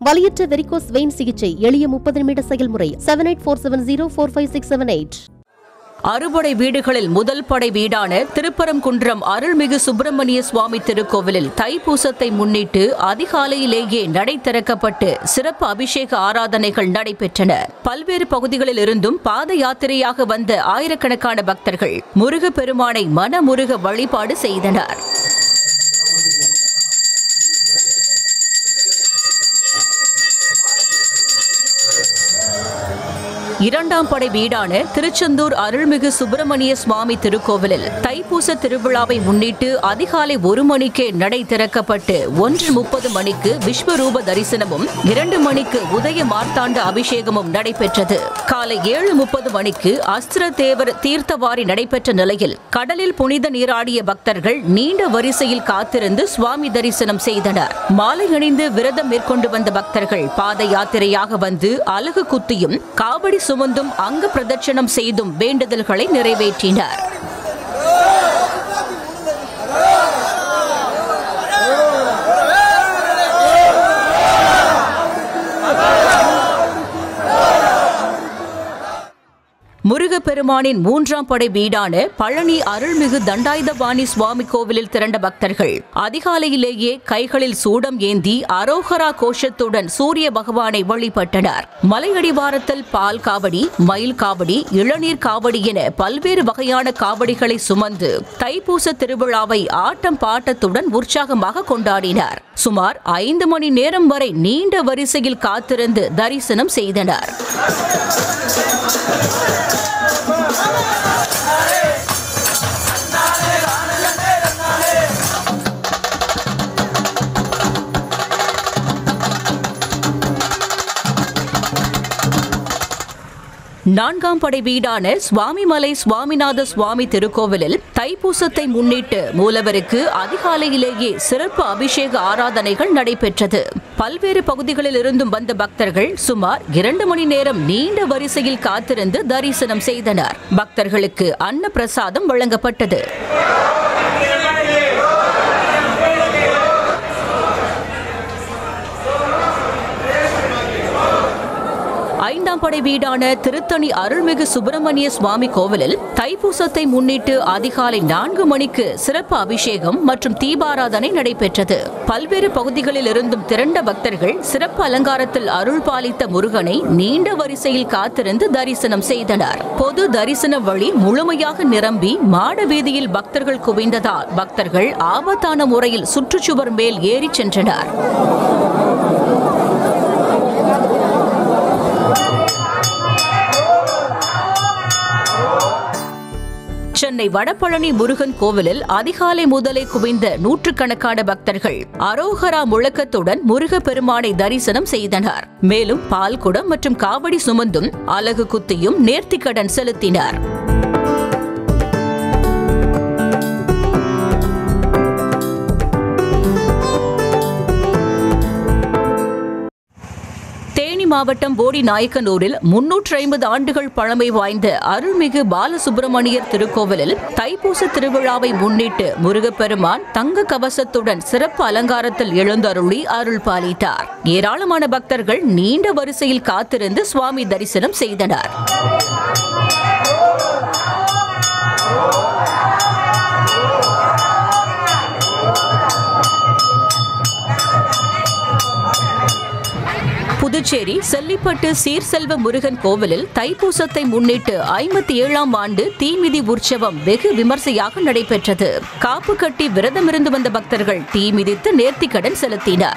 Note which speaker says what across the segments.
Speaker 1: வலியற்ற varicose vein சிகிச்சை எளிய 30 நிமிட செயல்முறை 7847045678.
Speaker 2: அறுபடை வீடுகளில் முதல் படை வீடான திருப்பரங்குன்றம் அருள்மிகு சுப்பிரமணிய சுவாமி திருக்கோவிலில் தைப்பூசத்தை முன்னிட்டு அதிகாலையிலேயே நடை திறக்கப்பட்டு சிறப்பு அபிஷேக ஆராதனைகள் நடைபெற்றன. பல்வேறு பகுதிகளில் இருந்தும் பாத யாத்திரையாக வந்த ஆயிரக்கணக்கான பக்தர்கள் முருகப்பெருமானை மனமுருக வழிபாடு செய்தனர். இரண்டாம் படை வீடான திருச்செந்தூர் அருள்மிகு சுப்பிரமணிய சுவாமி திருக்கோவிலில் தைப்பூச திருவிழாவை முன்னிட்டு அதிகாலை 1 மணிக்கே நடை திறக்கப்பட்டு 1:30 மணிக்கு விஸ்வரூப தரிசனமும் 2 மணிக்கு உதய மார்த்தாண்ட அபிஷேகமும் நடைபெற்றது. காலை 7:30 மணிக்கு அஸ்திர தேவர் தீர்த்தவாரி நடைபெற்ற நிலையில் கடலில் புனித நீராடிய பக்தர்கள் நீண்ட வரிசையில் காத்திருந்து சுவாமி தரிசனம் செய்தனர். மாலை அணிந்து விரதம் மேற்கொண்டு வந்த பக்தர்கள் பாத யாத்திரையாக வந்து அலகு குத்தியும் காவடி சுமந்தும் அங்க பிரதட்சணம் செய்தும் வேண்டுதல்களை நிறைவேற்றினர். முருகப்பெருமானின் 3ஆம் படை வீடான பழனி அருள்மிகு தண்டாயுதபாணி சுவாமி கோவிலில் திரண்ட பக்தர்கள் அதிகாலையிலேயே கைகளில் சூடம் ஏந்தி அரோகரா கோஷத்துடன் சூரிய பகவானை வழிபட்டனர். மலையடிவாரத்தில் பால் காவடி, மயில் காவடி, இளநீர் காவடி என பல்வேறு வகையான காவடிகளை சுமந்து தைப்பூச திருவிழாவை ஆட்டம் பாட்டத்துடன் உற்சாகமாக கொண்டாடினர். சுமார் 5 மணி நேரம் வரை நீண்ட வரிசையில் காத்திருந்து தரிசனம் செய்தனர். நான்காம் படை வீடான சுவாமிமலை சுவாமிநாத சுவாமி திருக்கோவிலில் தைப்பூசத்தை முன்னிட்டு மூலவருக்கு அதிகாலையிலேயே சிறப்பு அபிஷேக ஆராதனைகள் நடைபெற்றது. பல்வேறு பகுதிகளில் இருந்தும் வந்த பக்தர்கள் சுமார் 2 மணி நேரம் நீண்ட வரிசையில் காத்திருந்து தரிசனம் செய்தனர். பக்தர்களுக்கு அன்ன பிரசாதம் வழங்கப்பட்டது. ஐந்தாம் படை வீடான திருத்தணி அருள்மிகு சுப்பிரமணிய சுவாமி கோவிலில் தைப்பூசத்தை முன்னிட்டு அதிகாலை 4 மணிக்கு சிறப்பு அபிஷேகம் மற்றும் தீபாராதனை நடைபெற்றது. பல்வேறு பகுதிகளில் இருந்தும் திரண்ட பக்தர்கள் சிறப்பு அலங்காரத்தில் அருள் பாலித்த முருகனை நீண்ட வரிசையில் காத்திருந்து தரிசனம் செய்தனர். பொது தரிசன வழி முழுமையாக நிரம்பி மாட வீதியில் பக்தர்கள் குவிந்ததால் பக்தர்கள் ஆபத்தான முறையில் சுற்றுச்சுவர் மேல் ஏறி சென்றனர். சென்னை வடபழனி முருகன் கோவிலில் அதிகாலை முதலே குவிந்த நூற்றுக்கணக்கான பக்தர்கள் அரோகரா முழக்கத்துடன் முருகப்பெருமானை தரிசனம் செய்தனர். மேலும் பால்குடம் மற்றும் காவடி சுமந்தும் அலகு குத்தியும் நேர்த்திக்கடன் செலுத்தினர். மாவட்டம் போடி நாயக்கனூரில் 350 ஆண்டுகள் பழமை வாய்ந்த அருள்மிகு பாலசுப்பிரமணியர் திருக்கோவிலில் தைப்பூச திருவிழாவை முன்னிட்டு முருகப்பெருமான் தங்க கவசத்துடன் சிறப்பு அலங்காரத்தில் எழுந்தருளி அருள் பாலித்தார். ஏராளமான பக்தர்கள் நீண்ட வரிசையில் காத்திருந்து சுவாமி தரிசனம் செய்தனர். புதுச்சேரி செல்லிப்பட்டு சீர்செல்வ முருகன் கோவிலில் தைப்பூசத்தை முன்னிட்டு 57ஆம் ஆண்டு தீமிதி உற்சவம் வெகு விமர்சையாக நடைபெற்றது. காப்பு கட்டி விரதமிருந்து வந்த பக்தர்கள் தீ மிதித்து நேர்த்திக்கடன் செலுத்தினர்.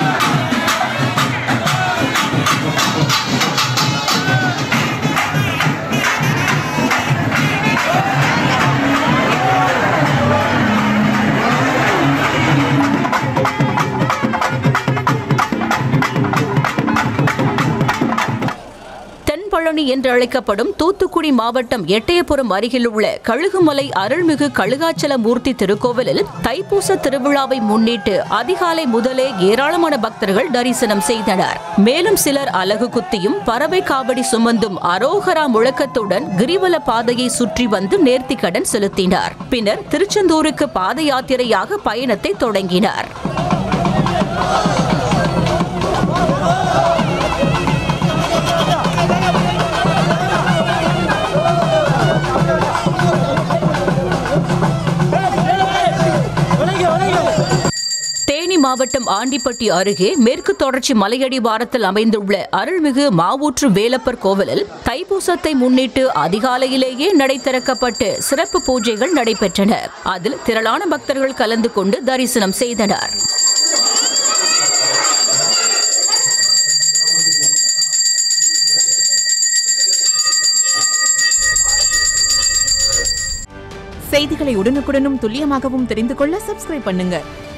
Speaker 2: பழனி என்று அழைக்கப்படும் தூத்துக்குடி மாவட்டம் எட்டயபுரம் அருகில் உள்ள கழுகுமலை அருள்மிகு கழுகாச்சல மூர்த்தி திருக்கோவிலில் தைப்பூச திருவிழாவை முன்னிட்டு அதிகாலை முதலே ஏராளமான பக்தர்கள் தரிசனம் செய்தனர். மேலும் சிலர் அலகு குத்தியும் பறவை காவடி சுமந்தும் அரோகரா முழக்கத்துடன் கிரிவல பாதையை சுற்றி வந்து நேர்த்திக்கடன் செலுத்தினர். பின்னர் திருச்செந்தூருக்கு பாத யாத்திரையாக பயணத்தை தொடங்கினர். தேனி மாவட்டம் ஆண்டிப்பட்டி அருகே மேற்கு தொடர்ச்சி மலையடிவாரத்தில் அமைந்துள்ள அருள்மிகு மாவூற்று வேலப்பர் கோவிலில் தைப்பூசத்தை முன்னிட்டு அதிகாலையிலேயே நடை திறக்கப்பட்டு சிறப்பு பூஜைகள் நடைபெற்றன. அதில் திரளான பக்தர்கள் கலந்து கொண்டு தரிசனம் செய்தனர்.
Speaker 3: செய்திகளை உடனுக்குடனும் துல்லியமாகவும் தெரிந்து கொள்ள சப்ஸ்கிரைப் பண்ணுங்க.